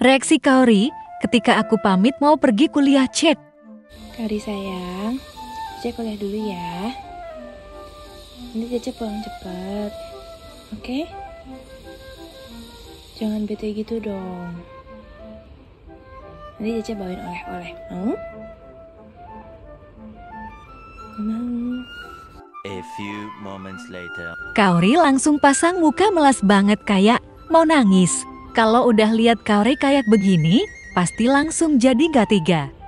Reaksi Kaori ketika aku pamit mau pergi kuliah cek. Kaori sayang, Cece kuliah dulu ya. Nanti Cece pulang cepet, oke? Jangan bete gitu dong. Nanti Cece bawain oleh-oleh, mau? Mau. A few moments later. Kaori langsung pasang muka melas banget kayak mau nangis. Kalau udah lihat Kaori kayak begini, pasti langsung jadi gak tega.